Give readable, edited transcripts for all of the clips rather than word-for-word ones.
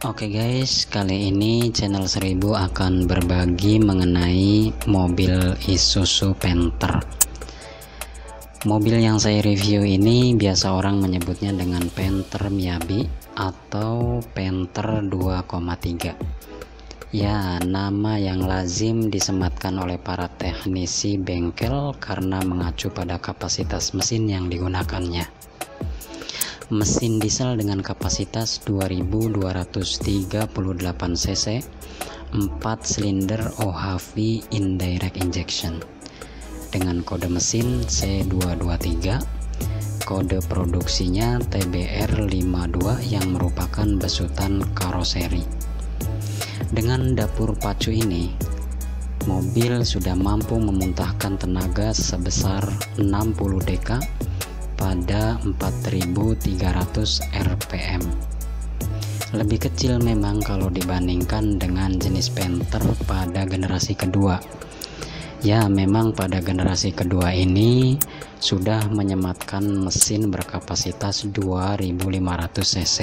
Oke guys, kali ini channel 1000 akan berbagi mengenai mobil Isuzu Panther. Mobil yang saya review ini biasa orang menyebutnya dengan Panther Miyabi atau Panther 2,3. Ya, nama yang lazim disematkan oleh para teknisi bengkel karena mengacu pada kapasitas mesin yang digunakannya. Mesin diesel dengan kapasitas 2238 cc, 4 silinder OHV indirect injection dengan kode mesin C223, kode produksinya TBR52 yang merupakan besutan karoseri. Dengan dapur pacu ini, mobil sudah mampu memuntahkan tenaga sebesar 60 dk pada 4300 rpm. Lebih kecil memang kalau dibandingkan dengan jenis Panther pada generasi kedua. Ya, memang pada generasi kedua ini sudah menyematkan mesin berkapasitas 2500 cc.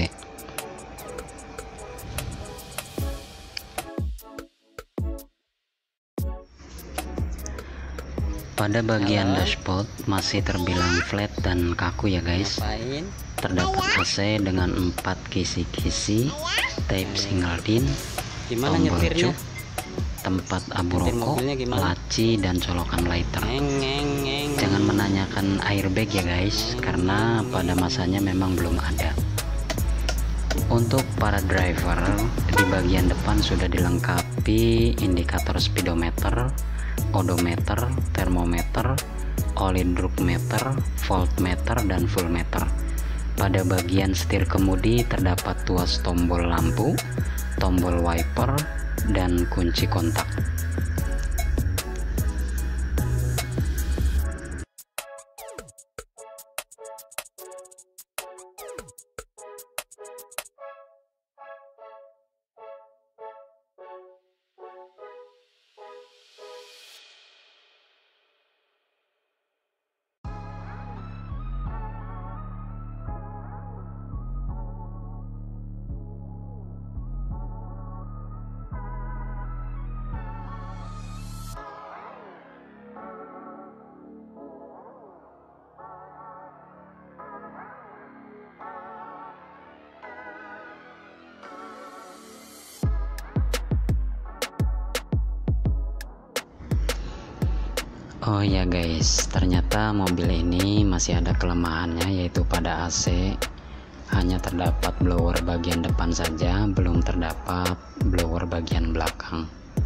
Pada bagian dashboard masih terbilang flat dan kaku ya guys. Terdapat AC dengan 4 kisi-kisi, tape single din, tombol cuk, tempat abu rokok, laci, dan colokan lighter. Jangan menanyakan airbag ya guys, karena pada masanya memang belum ada. Untuk para driver, di bagian depan sudah dilengkapi indikator speedometer, odometer, termometer, oil-drop meter, voltmeter, dan full meter. Pada bagian setir kemudi terdapat tuas tombol lampu, tombol wiper, dan kunci kontak. Oh ya guys, ternyata mobil ini masih ada kelemahannya, yaitu pada AC hanya terdapat blower bagian depan saja, belum terdapat blower bagian belakang.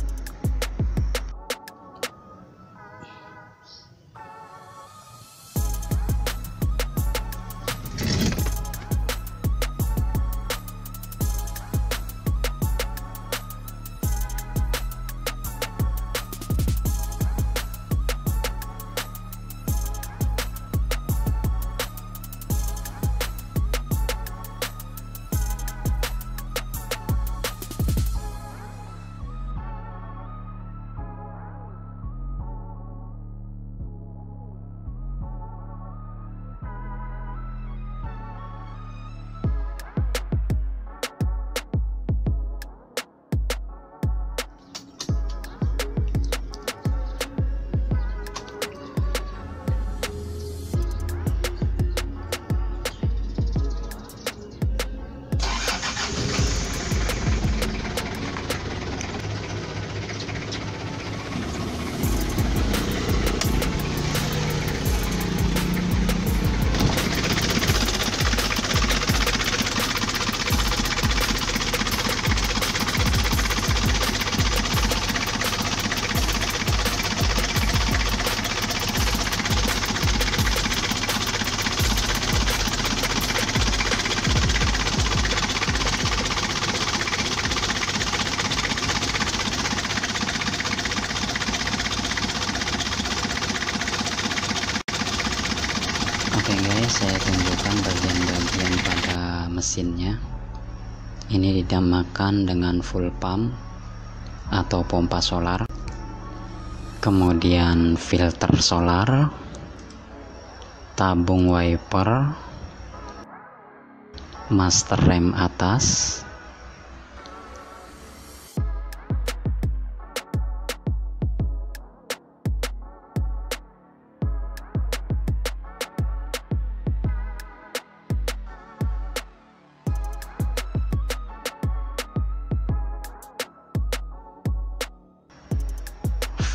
Oke guys, saya tunjukkan bagian-bagian pada mesinnya. Ini dinamakan dengan full pump atau pompa solar, kemudian filter solar, tabung wiper, master rem atas,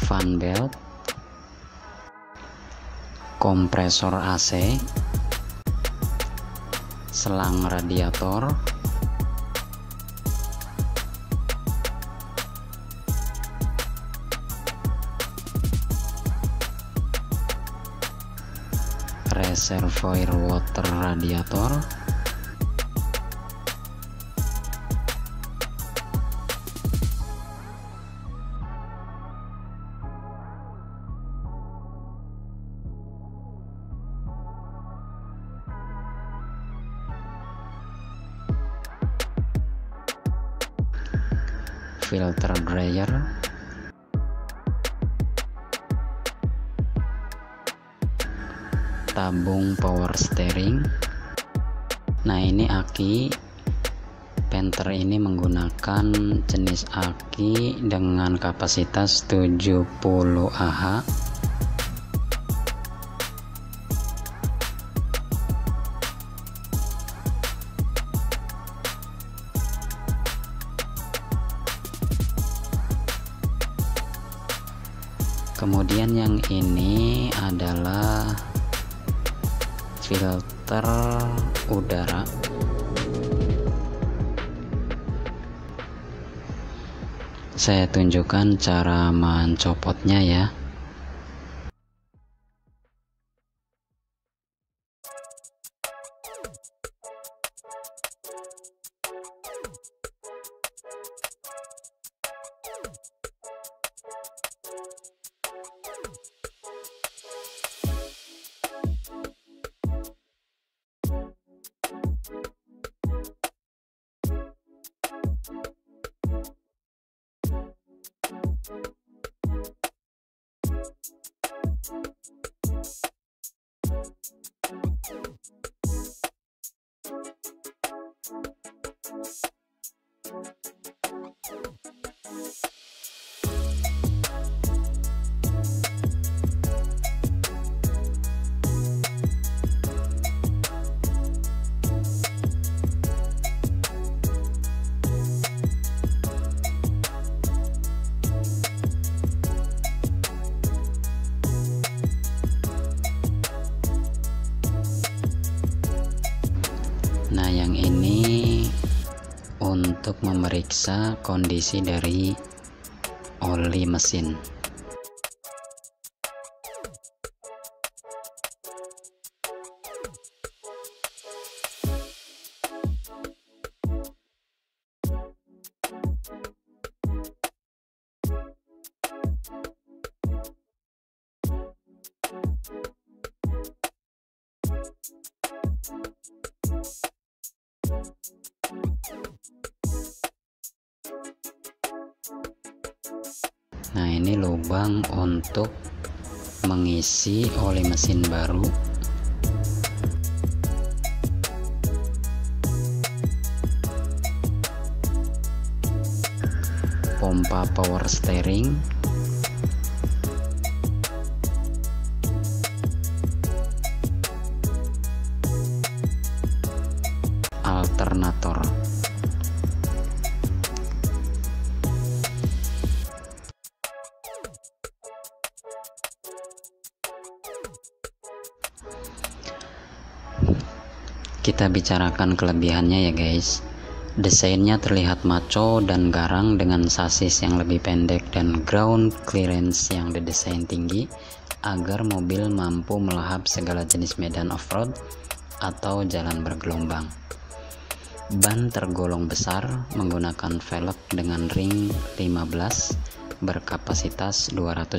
fan belt, kompresor AC, selang radiator, reservoir water radiator, filter dryer, tabung power steering. Nah, ini aki Panther ini menggunakan jenis aki dengan kapasitas 70 Ah. Kemudian yang ini adalah filter udara. Saya tunjukkan cara mencopotnya ya. Nah, yang ini untuk memeriksa kondisi dari oli mesin. Nah, ini lubang untuk mengisi oli mesin baru. Pompa power steering. Alternator. Kita bicarakan kelebihannya ya guys. Desainnya terlihat maco dan garang dengan sasis yang lebih pendek dan ground clearance yang didesain tinggi agar mobil mampu melahap segala jenis medan off-road atau jalan bergelombang. Ban tergolong besar menggunakan velg dengan ring 15 berkapasitas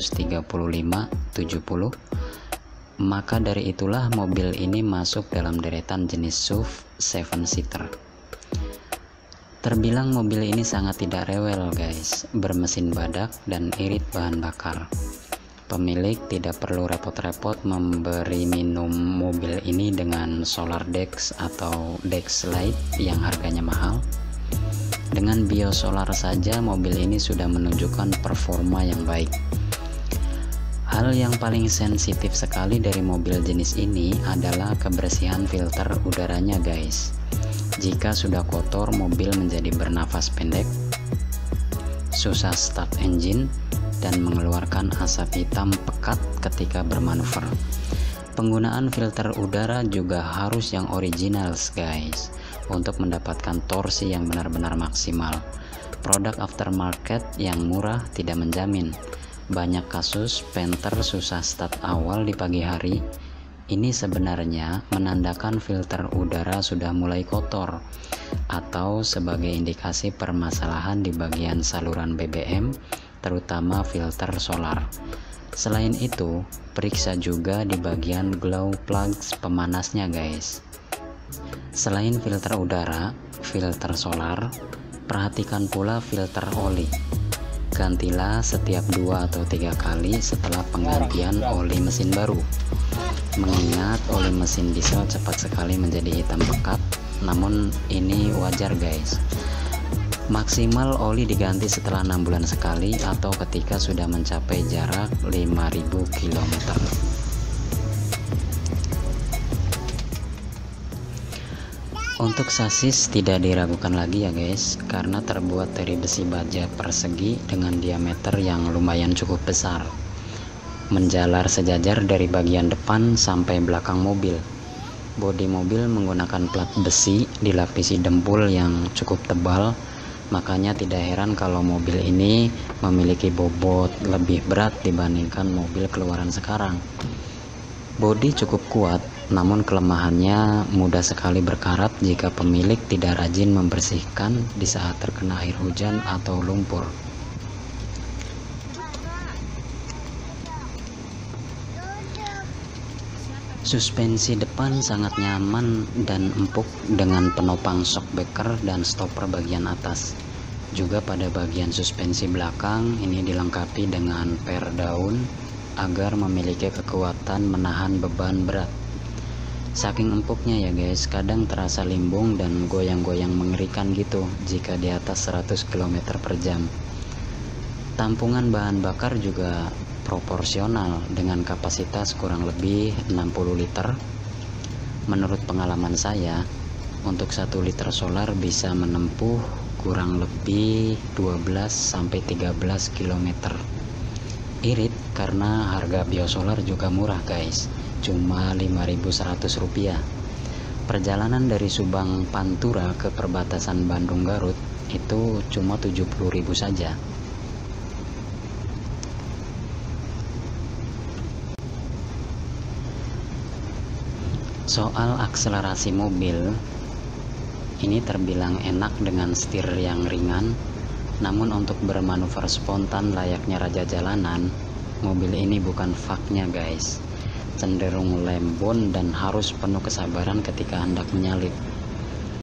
235/70. Maka dari itulah mobil ini masuk dalam deretan jenis SUV 7-seater. Terbilang mobil ini sangat tidak rewel guys, bermesin badak dan irit bahan bakar. Pemilik tidak perlu repot-repot memberi minum mobil ini dengan Solar Dex atau Dex Lite yang harganya mahal. Dengan biosolar saja mobil ini sudah menunjukkan performa yang baik. Hal yang paling sensitif sekali dari mobil jenis ini adalah kebersihan filter udaranya guys. Jika sudah kotor, mobil menjadi bernafas pendek, susah start engine, dan mengeluarkan asap hitam pekat ketika bermanuver. Penggunaan filter udara juga harus yang original guys, untuk mendapatkan torsi yang benar-benar maksimal. Produk aftermarket yang murah tidak menjamin. Banyak kasus Panther susah start awal di pagi hari. Ini sebenarnya menandakan filter udara sudah mulai kotor atau sebagai indikasi permasalahan di bagian saluran BBM, terutama filter solar. Selain itu, periksa juga di bagian glow plugs pemanasnya guys. Selain filter udara, filter solar, perhatikan pula filter oli. Gantilah setiap 2 atau 3 kali setelah penggantian oli mesin baru. Mengingat oli mesin diesel cepat sekali menjadi hitam pekat, namun ini wajar guys. Maksimal oli diganti setelah 6 bulan sekali atau ketika sudah mencapai jarak 5.000 km. Untuk sasis tidak diragukan lagi ya guys, karena terbuat dari besi baja persegi dengan diameter yang lumayan cukup besar, menjalar sejajar dari bagian depan sampai belakang mobil. Bodi mobil menggunakan plat besi dilapisi dempul yang cukup tebal, makanya tidak heran kalau mobil ini memiliki bobot lebih berat dibandingkan mobil keluaran sekarang. Bodi cukup kuat, namun kelemahannya mudah sekali berkarat jika pemilik tidak rajin membersihkan di saat terkena air hujan atau lumpur. Suspensi depan sangat nyaman dan empuk dengan penopang shockbreaker dan stopper bagian atas. Juga pada bagian suspensi belakang ini dilengkapi dengan per daun agar memiliki kekuatan menahan beban berat. Saking empuknya ya guys, kadang terasa limbung dan goyang-goyang mengerikan gitu jika di atas 100 km per jam. Tampungan bahan bakar juga proporsional dengan kapasitas kurang lebih 60 liter. Menurut pengalaman saya, untuk 1 liter solar bisa menempuh kurang lebih 12-13 km. Irit karena harga biosolar juga murah guys, cuma Rp5.100. Perjalanan dari Subang Pantura ke perbatasan Bandung Garut itu cuma 70.000 saja. Soal akselerasi mobil, ini terbilang enak dengan setir yang ringan. Namun untuk bermanuver spontan layaknya raja jalanan, mobil ini bukan faknya guys. Cenderung lembon dan harus penuh kesabaran ketika hendak menyalip.